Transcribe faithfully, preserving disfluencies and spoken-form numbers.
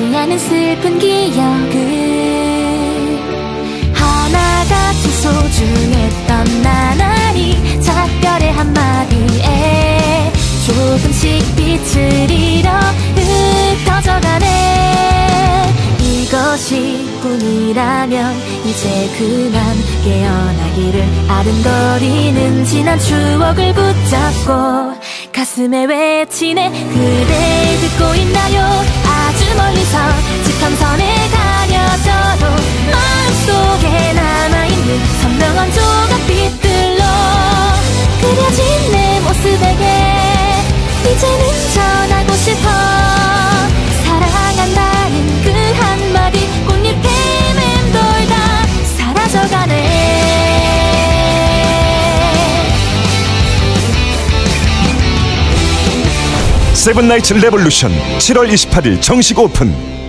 잊지 않은 슬픈 기억을 하나같이 소중했던 나날이 작별의 한마디에 조금씩 빛을 잃어 흩어져가네. 이것이 꿈이라면 이제 그만 깨어나기를. 아른거리는 지난 추억을 붙잡고 가슴에 외치네. 그대 듣고 있나요? 아주 멀리서 지평선에 가려져도 마음속에 남아있는 선명한 조각빛들로 그려진 내 모습에게 이제는 전하고 싶어. 사랑한다는 그 한마디 꽃잎에 맴돌다 사라져가네. 세븐나이츠 레볼루션 칠월 이십팔일 정식 오픈.